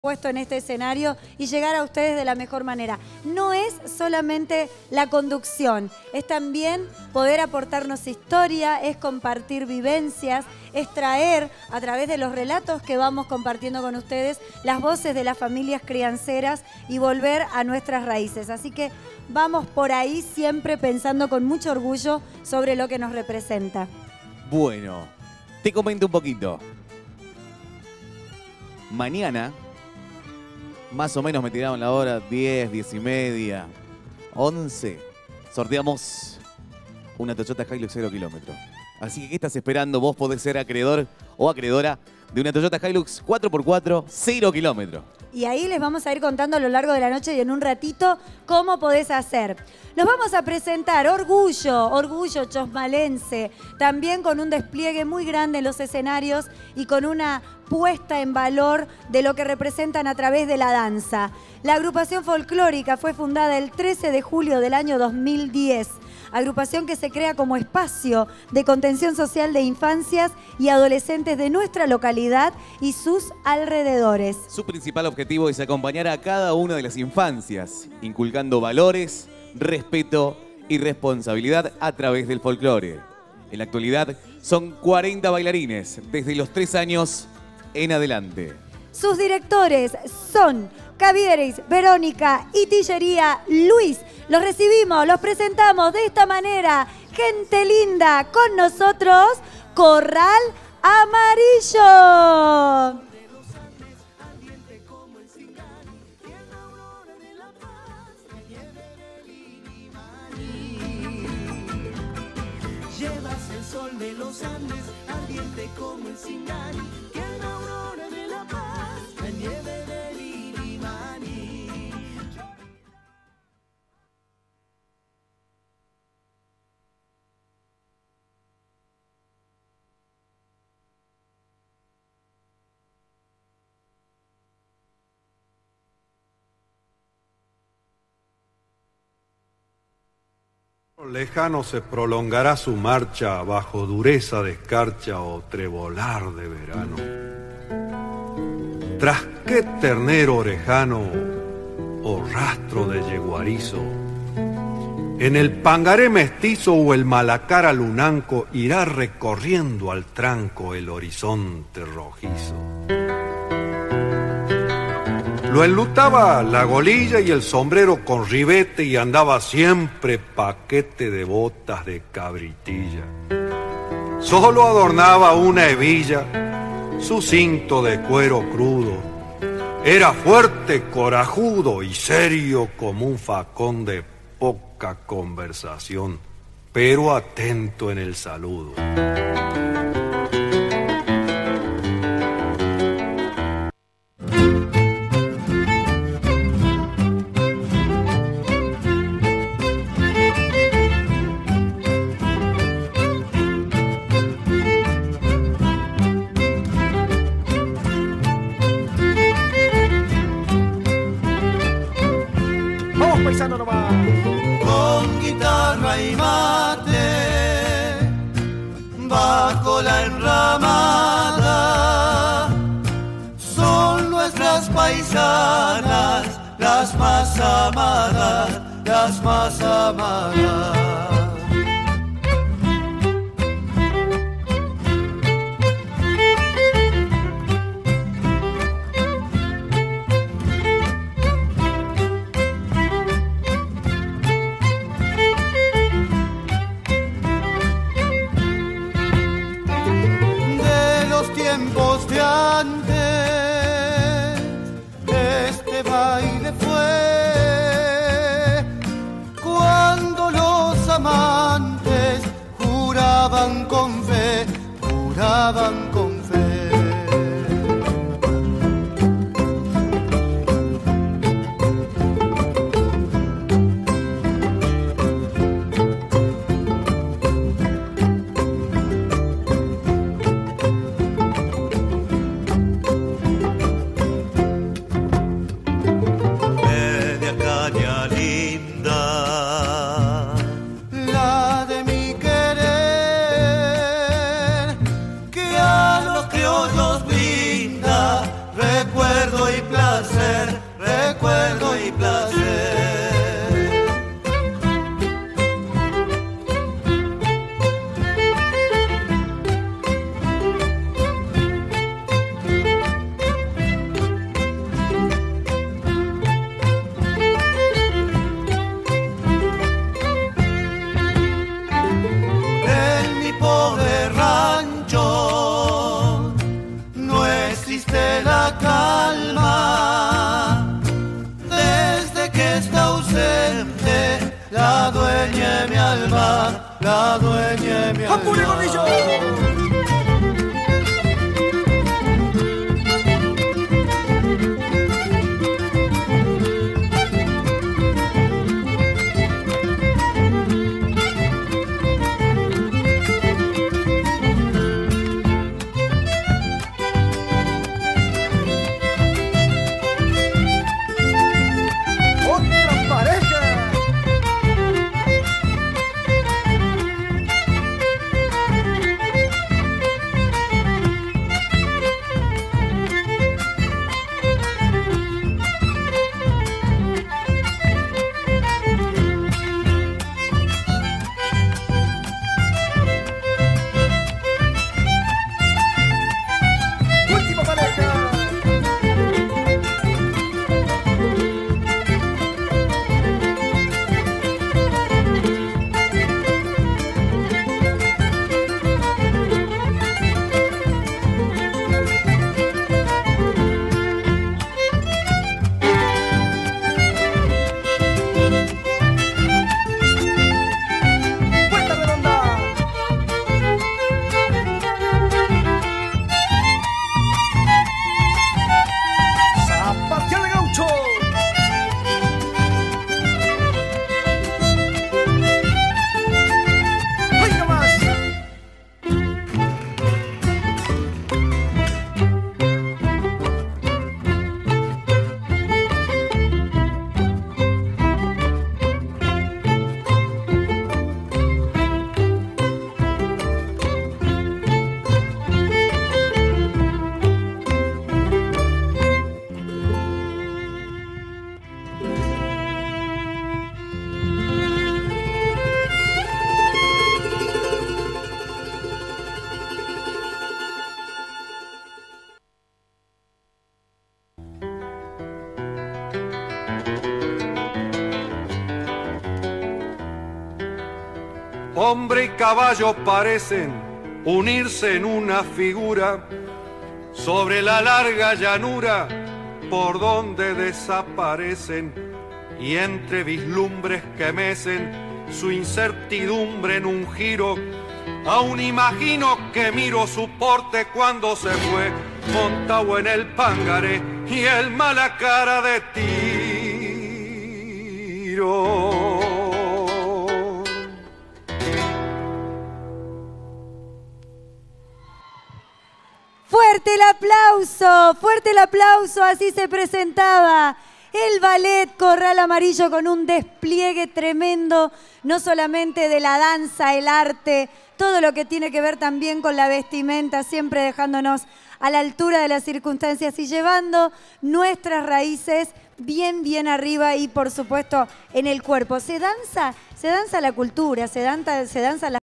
puesto en este escenario y llegar a ustedes de la mejor manera. No es solamente la conducción, es también poder aportarnos historia, es compartir vivencias, es traer a través de los relatos que vamos compartiendo con ustedes las voces de las familias crianceras y volver a nuestras raíces. Así que vamos por ahí siempre pensando con mucho orgullo sobre lo que nos representa. Bueno, te comento un poquito. Mañana, más o menos me tiraron la hora 10, 10 y media, 11. Sorteamos una Toyota Hilux 0 kilómetros. Así que, ¿qué estás esperando? Vos podés ser acreedor o acreedora de una Toyota Hilux 4x4 0 kilómetros. Y ahí les vamos a ir contando a lo largo de la noche y en un ratito cómo podés hacer. Nos vamos a presentar Orgullo chosmalense, también con un despliegue muy grande en los escenarios y con una puesta en valor de lo que representan a través de la danza. La agrupación folclórica fue fundada el 13 de julio del año 2010. Agrupación que se crea como espacio de contención social de infancias y adolescentes de nuestra localidad y sus alrededores. Su principal objetivo es acompañar a cada una de las infancias, inculcando valores, respeto y responsabilidad a través del folclore. En la actualidad son 40 bailarines desde los 3 años en adelante. Sus directores son Cavieres, Verónica y Tillería Luis. Los recibimos, los presentamos de esta manera. Gente linda, con nosotros, Corral Amarillo. Llevas el sol de los Andes, ardiente como el Singani, que es la aurora de la paz, la nieve del Illimani. Lejano se prolongará su marcha bajo dureza de escarcha o trebolar de verano. Tras qué ternero orejano o rastro de yeguarizo, en el pangaré mestizo o el malacara lunanco irá recorriendo al tranco el horizonte rojizo. Lo enlutaba la golilla y el sombrero con ribete y andaba siempre paquete de botas de cabritilla. Solo adornaba una hebilla, su cinto de cuero crudo. Era fuerte, corajudo y serio como un facón de poca conversación, pero atento en el saludo. Con guitarra y mate, bajo la enramada, son nuestras paisanas, las más amadas, las más amadas. Tiempos de antes, este baile fue cuando los amantes la dueña de mi ¡Apure, alma. Gordillo! ¡Otra pareja! Última pareja. Vuelta redonda. Zapatear el gaucho. ¡Ay, no más! Hombre y caballo parecen unirse en una figura sobre la larga llanura por donde desaparecen, y entre vislumbres que mecen su incertidumbre en un giro, aún imagino que miro su porte cuando se fue montado en el Pángaré y el mala cara de tiro. Fuerte el aplauso, así se presentaba el ballet Corral Amarillo con un despliegue tremendo, no solamente de la danza, el arte, todo lo que tiene que ver también con la vestimenta, siempre dejándonos a la altura de las circunstancias y llevando nuestras raíces bien arriba y por supuesto en el cuerpo. Se danza la cultura, se danza la